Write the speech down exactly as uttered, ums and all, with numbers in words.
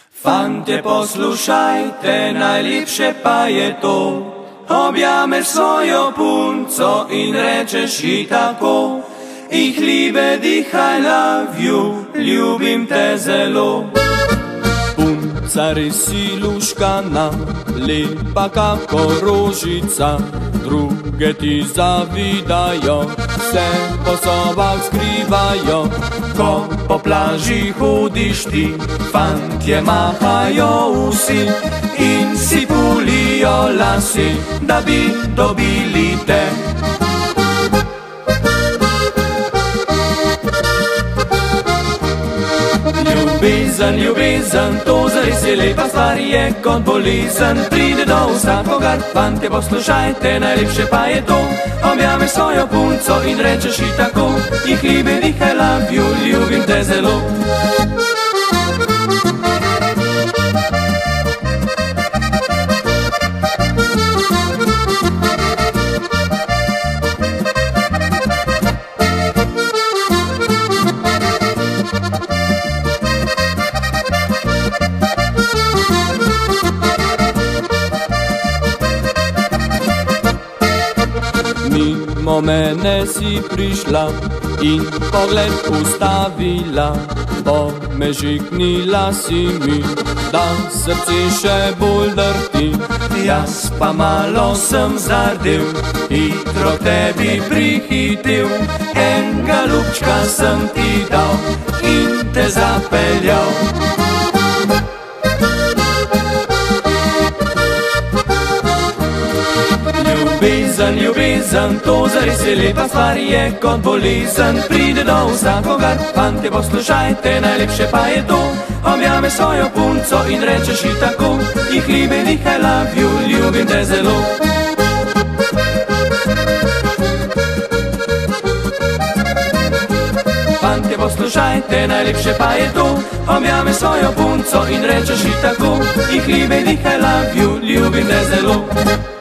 Fantje, poslušajte, najlepše pa je to, objameš svojo punco in rečeš ji tako: Ich liebe dich, I love you, ljubim te zelo. Punca res si luškana, lepa kako rožica, druge ti zavidajo, se po sobah skrivajo. Ko po plaži hodiš ti, fantje mahajo vsi in si pulijo lasi, da bi dobili te. Ljubezen, ljubezen, to zares je lepa stvar, je kot bolezen, pride do vsakogar. Fantje, poslušajte, najlepše pa je to, objameš svojo punco in rečeš ji tako: Ich liebe dich, I love you, ljubim te zelo. Mimo mene si prišla in pogled ustavila, pomežiknila si mi, da srce še bolj drti. Jaz pa malo sem zardel, hitro tebi prihitel, enega ljubčka sem ti dal in te zapeljal. Ljubezen, ljubezen, to zares je lepa stvar, je kot bolezen, pride do vsakogar. Fantje, poslušajte, najlepše pa je to, objameš svojo punco in rečeš ji tako: Ich liebe dich, I love you, ljubim te zelo. Fantje, poslušajte, najlepše pa je to, objameš svojo punco in rečeš ji tako: Ich liebe dich, I love you, ljubim te zelo.